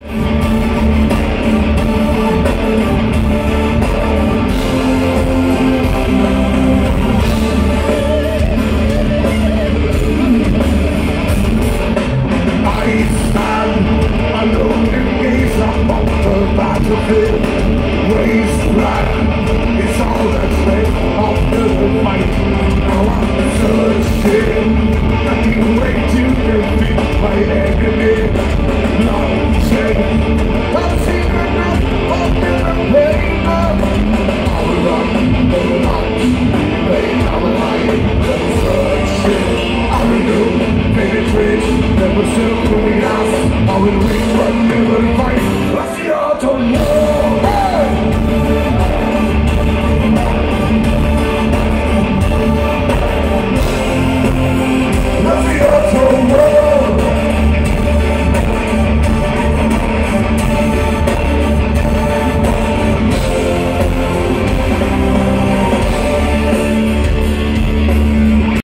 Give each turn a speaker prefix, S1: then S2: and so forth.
S1: It's all that's left after the fight. Now I'm searching, nothing way to defeat my enemy. Long said, I'm secret of the pain. I will run, never not, pain, I will hide, searching. I will do, penetrate, never circle me out. I will win, but never fight.